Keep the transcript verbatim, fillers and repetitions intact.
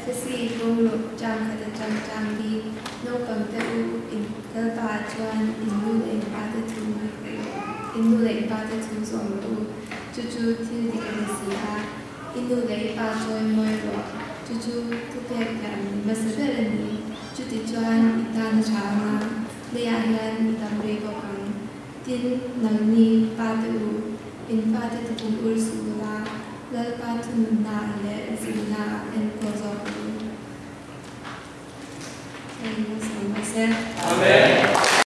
Kasi kung jam kada jam jam di no pang teu in kalpa chuan in lu lei pa te tu in lu lei pa te tu som tu chu chu thil di ka si ha in lu lei pa chuan moi ro chu chu tu pe kan masada ni chu ti chuan itan cha na le ya yan itam re ko kan tin nang ni pa te u in pa te tu ur su la lal pa tu na le zina en ko zo Amen.